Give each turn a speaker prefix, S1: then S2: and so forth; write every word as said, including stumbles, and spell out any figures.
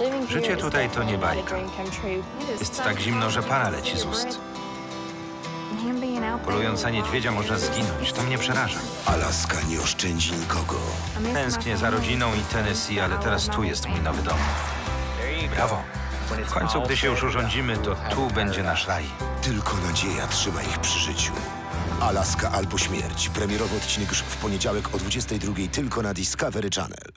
S1: Życie tutaj to nie bajka. Jest tak zimno, że para leci z ust. Polując na niedźwiedzia można zginąć. To mnie przeraża.
S2: Alaska nie oszczędzi nikogo.
S1: Tęsknię za rodziną i Tennessee, ale teraz tu jest mój nowy dom. Brawo. W końcu, gdy się już urządzimy, to tu będzie nasz raj.
S2: Tylko nadzieja trzyma ich przy życiu. Alaska albo śmierć. Premierowy odcinek już w poniedziałek o dwudziestej drugiej tylko na Discovery Channel.